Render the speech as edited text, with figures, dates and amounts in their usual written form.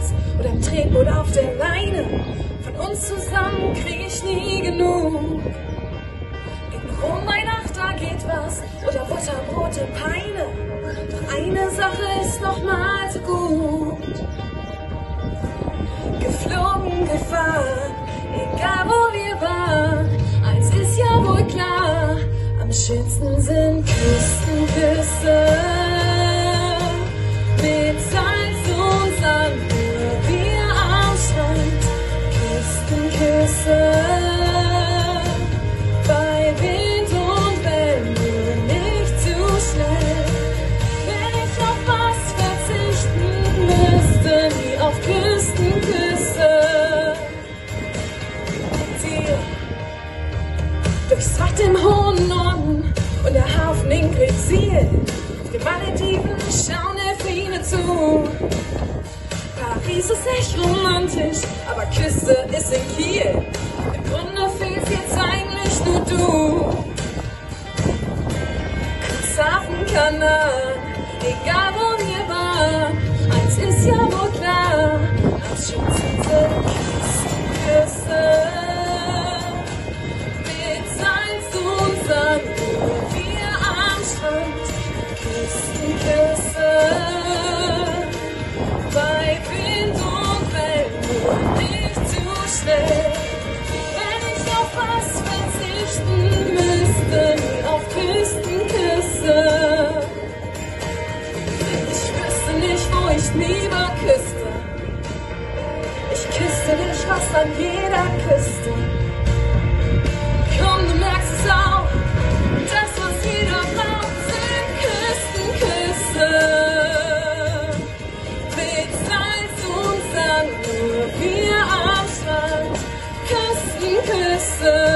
Bus oder im Tretboot auf der Leine. Von uns zusammen krieg ich nie genug. Rum bei Nacht, da geht was, oder Butterbrote, Peine. Doch eine Sache ist noch mal so gut. Geflogen, gefahren, egal wo wir waren. Eins ist ja wohl klar, am schönsten sind Küstenküsse. Mit Salz und Sand, nur wir am Strand. Küstenküsse. Bei Wind und Wellen, nur nicht zu schnell. Wenn ich auf was verzichten müsste, wie auf Küstenküsse. Ziel durchs Watt im hohen Norden und der Hafen in Grezil. Die Malediven schauen Delfine zu. Paris ist echt romantisch, aber Küste ist in Kiel. Im Grunde fehlt's jetzt eigentlich nur du. Cuxhaven, Kanal, egal wo wir waren. Eins ist ja wohl klar, am schönsten sind Küstenküsse. Mit Salz und Sand, nur wir am Strand. Küstenküsse. Bei Wind und Wellen, nur nicht zu schnell. Wenn ich auf was verzichten müsste, nie auf Küstenküsse. Ich wüsste nicht, wo ich lieber küsste. Ich küsste dich fast an jeder Küste. Komm, du merkst es auch, das, was jeder braucht, sind Küstenküsse. Mit Salz und Sand, nur wir am Strand. Küstenküsse.